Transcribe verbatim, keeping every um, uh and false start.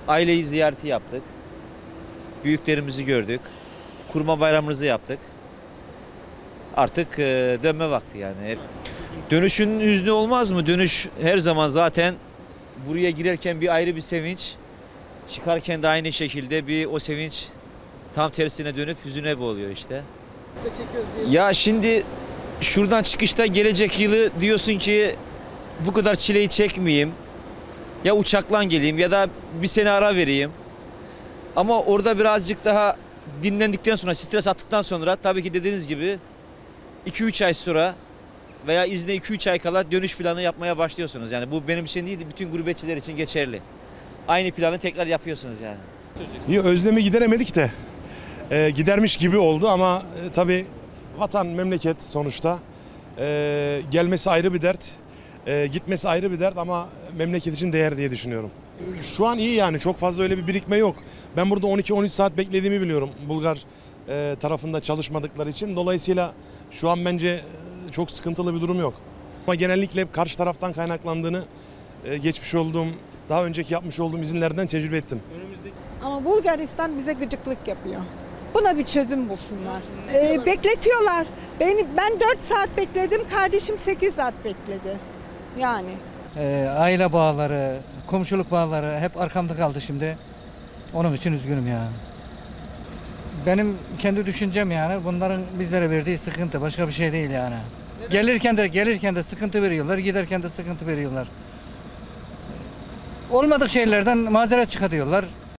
Aileyi ziyareti yaptık. Büyüklerimizi gördük. Kurma bayramımızı yaptık. Artık e, dönme vakti yani. Dönüşün hüznü olmaz mı? Dönüş her zaman zaten buraya girerken bir ayrı bir sevinç. Çıkarken de aynı şekilde bir o sevinç tam tersine dönüp hüzüne boğuluyor işte. Ya şimdi şuradan çıkışta gelecek yılı diyorsun ki bu kadar çileyi çekmeyeyim. Ya uçakla geleyim ya da bir sene ara vereyim. Ama orada birazcık daha dinlendikten sonra, stres attıktan sonra tabii ki dediğiniz gibi iki üç ay sonra veya izne iki üç ay kala dönüş planı yapmaya başlıyorsunuz. Yani bu benim için değil, bütün gurbetçiler için geçerli. Aynı planı tekrar yapıyorsunuz yani. İyi, özlemi gideremedik de e, gidermiş gibi oldu ama e, tabii vatan, memleket sonuçta. E, gelmesi ayrı bir dert, e, gitmesi ayrı bir dert ama memleket için değer diye düşünüyorum. Şu an iyi yani, çok fazla öyle bir birikme yok. Ben burada on iki on üç saat beklediğimi biliyorum Bulgar e, tarafında çalışmadıkları için. Dolayısıyla şu an bence e, çok sıkıntılı bir durum yok. Ama genellikle hep karşı taraftan kaynaklandığını e, geçmiş olduğum, daha önceki yapmış olduğum izinlerden tecrübe ettim. Ama Bulgaristan bize gıcıklık yapıyor. Buna bir çözüm bulsunlar. Ee, bekletiyorlar. Beni, ben dört saat bekledim, kardeşim sekiz saat bekledi. Yani. Ee, aile bağları, komşuluk bağları hep arkamda kaldı şimdi. Onun için üzgünüm yani. Benim kendi düşüncem yani bunların bizlere verdiği sıkıntı, başka bir şey değil yani. Gelirken de gelirken de sıkıntı veriyorlar, giderken de sıkıntı veriyorlar. Olmadık şeylerden mazeret çıkartıyorlar.